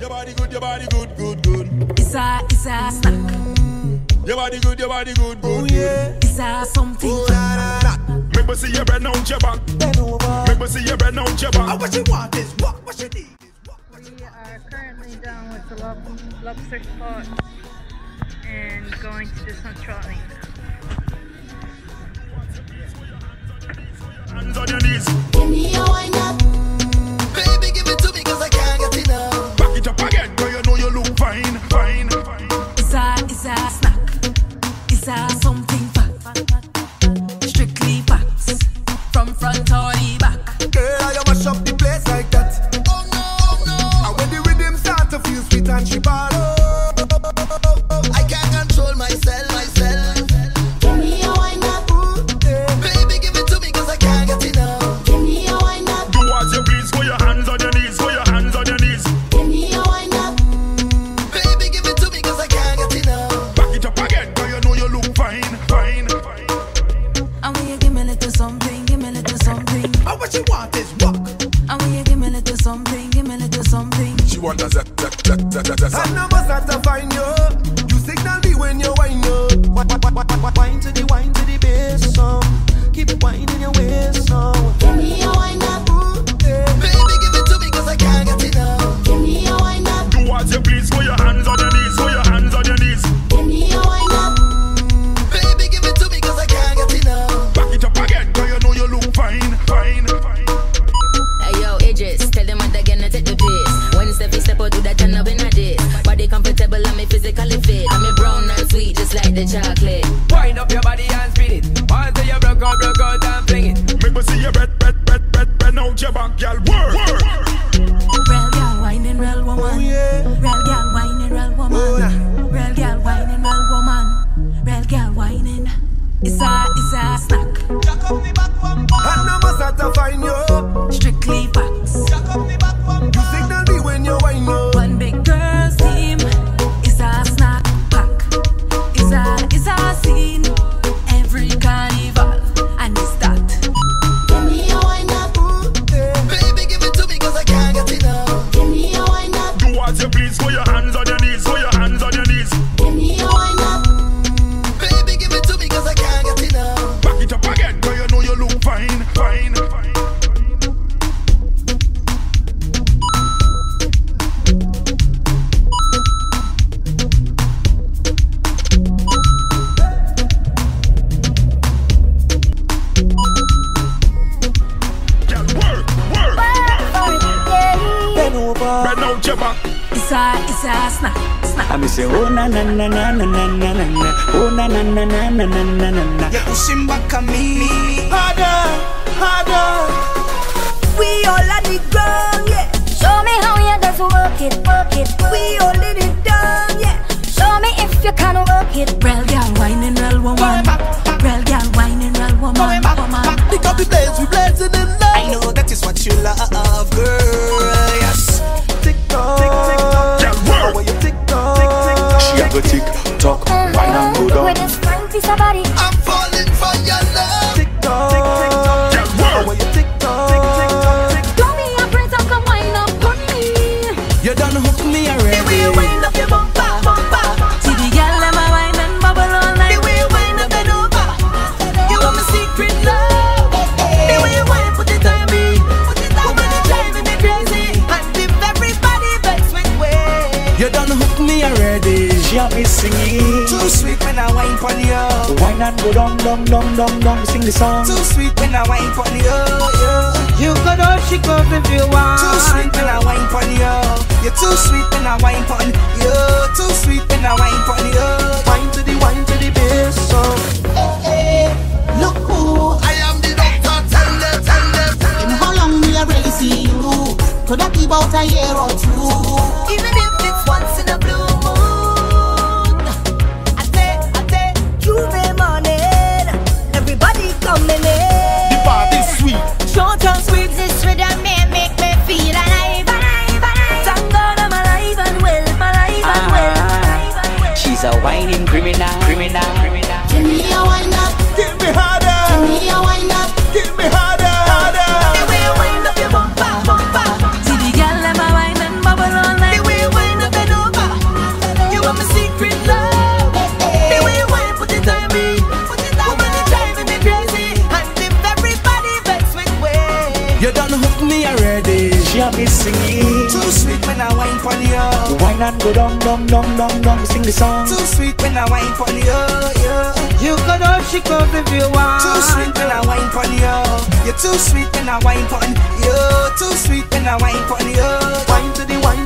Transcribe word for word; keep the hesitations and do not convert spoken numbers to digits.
Your body good, your body good, good, good. It's a, it's a snack. Your body good, your body good, good, Oh yeah. It's a something. Oh, nah, nah, nah. Make me see your bread now, your back. Bend over. Make me see your bread now, your back. Ah, what you want is what? What you need is what? What you We are currently down with the lob lobster spot and going to do some trolling. Hands on your knees. Give me a wine up. Baby, give it to me cause I can't get enough. Back it up again, cause you know you look fine, fine, fine. It's a, it's a snack. It's a something fat. Strictly facts. From front or the back. Girl, you mash up the place like that. Oh no, oh no. And when the rhythm start to feel sweet and she ball, oh, oh, oh, oh, oh. I can't control myself, myself. Give me a wine up. Ooh, yeah. Baby, give it to me cause I can't get enough. Give me a wine up. Do as you please, put your hands on your knees, put your hands on your knees. Give me a wine up. Baby, give it to me cause I can't get enough. Back it up again, cause you know you look fine, fine, fine. And when you give me a little something, give me a little something. And what you want is what? And when you give me a little something, give me a little something. She want a zap, zap, zap, zap, zap, zap. I never start to find you. You signal me when you whine up. Wine to the wine to the bass song. Keep whining your waist now. Give me a wine up. Ooh, yeah. Baby, give it to me cause I can't get enough. Give me a wine up. Do as you please, put your hands on your knees, put your hands on your knees. Give me a wine up. Baby, give it to me cause I can't get enough. Back it up again, cause you know you look fine, fine, fine. Hey yo, Idris, tell them what again to take the piss. When step step out, do that turn up in a dish. Body comfortable and me physically fit. I'm a brown and sweet, just like the chocolate. Wind up your body and spin it. Once you broke out, broke out and fling it. Make me see your bread, bread, bread, bread, bread out your back, girl. Work, work. Real girl whining, real woman. Real girl whining, real woman. Real girl whining, real woman. Real girl whining. It's a, it's a snack. I never start to find you. Strictly facts. You signal me when you whine up. One big girl's team. It's a snack pack. It's a, it's a scene. Every carnival. And it's that. Give me a wine up. Ooh, yeah. Baby, give it to me cause I can't get enough. Give me a wine up. Do as you please, put your hands on your knees, put your hands on your knees. Give me a wine up. Baby, give it to me cause I can't get enough. Back it up again, cause you know you look fine, fine, fine. Girl, work, work. Bend over. Bread out your back. It's a, it's a snack. Snack. I me say oh na na na na na na na na na oh na na na na na na na na na. You're pushing back on me. Harder, harder. We all on the ground, yeah. Show me how you just work it, work it. We all in it down, yeah. Show me if you can work it. Real girl whining, real woman. Real girl whining, real woman. Woman. Pick up the blaze, we blazing in love. I know that is what you love, girl. Yes. Tick tock, tick tick tock. Girl, work. How are you tick tock? Tick tick tock. She a go tick tock, wine and go down. With a strong piece of body. I'm falling for your love. Tick tock, tick tick tock. Girl, How are work. you tick tock? Tick tick tock. Tick. Do me a praise up, come wind up on me. You done hook me already. The way you wind up your bumper, bumper. See the girl them a wine and bubble all night. The way you wind up and over. You are my secret love. The way you wind put it on me. Woman, it's driving me crazy. And if everybody vex with way. You done hook me already. She a me singing. Too sweet when I wine pon you. Wine and go down, down, down, down, down. Sing the song. Too sweet when I wine pon you. You could all she up if you want. Too sweet when I wine pon you. You're too sweet when I wine pon you. Too sweet when I wine pon you. Wine to the wine to the bass song. Hey, look who I am the doctor. Tell them, tell them. and how long we are really see you. Could that be about a year or two? Even if it's once in a blue moon. I say, I say, Juve morning. Everybody coming in. The party's sweet. Short and sweet. This rhythm may make me feel alive, alive, alive. Thank God I'm alive and well, alive and well, alive and well. She's a whining criminal, criminal, criminal. Give me a wine up. Give me harder. Give me a wine up. Give me harder, harder. The way you wind up your bumper, bumper. See the girl them a wine and bubble all pon you. Wine and go down, down, down, down, down. Sing the song. Too sweet when I wine pon you, yeah. You could all shake up if you want. Too sweet when I wine pon you. You're too sweet when I wine pon you. Too sweet when I wine pon you. Wine to the wine